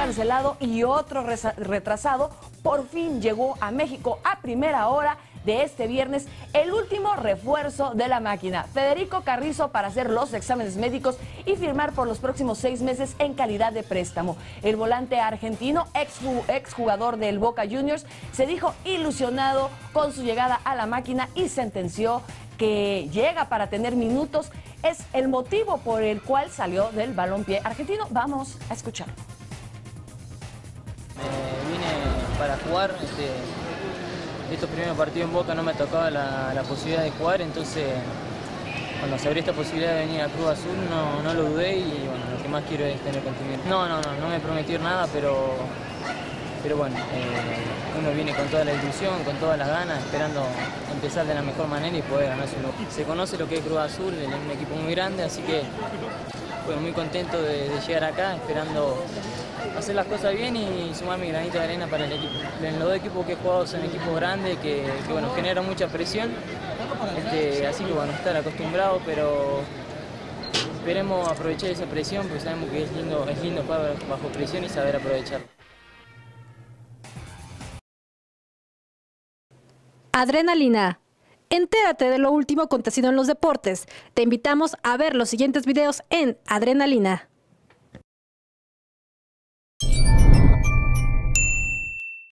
cancelado y otro retrasado, por fin llegó a México a primera hora de este viernes el último refuerzo de la máquina, Federico Carrizo, para hacer los exámenes médicos y firmar por los próximos 6 meses en calidad de préstamo. El volante argentino, exjugador del Boca Juniors, se dijo ilusionado con su llegada a la máquina y sentenció que llega para tener minutos. Es el motivo por el cual salió del balompié argentino. Vamos a escucharlo. Vine para jugar. Estos primeros partidos en Boca no me tocaba la posibilidad de jugar, entonces cuando se abrió esta posibilidad de venir a Cruz Azul no lo dudé y bueno, lo que más quiero es tener continuidad. No me prometió nada, pero bueno, uno viene con toda la ilusión, con todas las ganas, esperando empezar de la mejor manera y poder ganarse uno. Se conoce lo que es Cruz Azul, es un equipo muy grande, así que bueno, muy contento de llegar acá, esperando hacer las cosas bien y sumar mi granito de arena para el equipo. En los dos equipos que he jugado son equipos grandes que bueno, generan mucha presión, así que bueno, estar acostumbrado, pero esperemos aprovechar esa presión porque sabemos que es lindo jugar bajo presión y saber aprovecharlo. Adrenalina. Entérate de lo último acontecido en los deportes. Te invitamos a ver los siguientes videos en Adrenalina.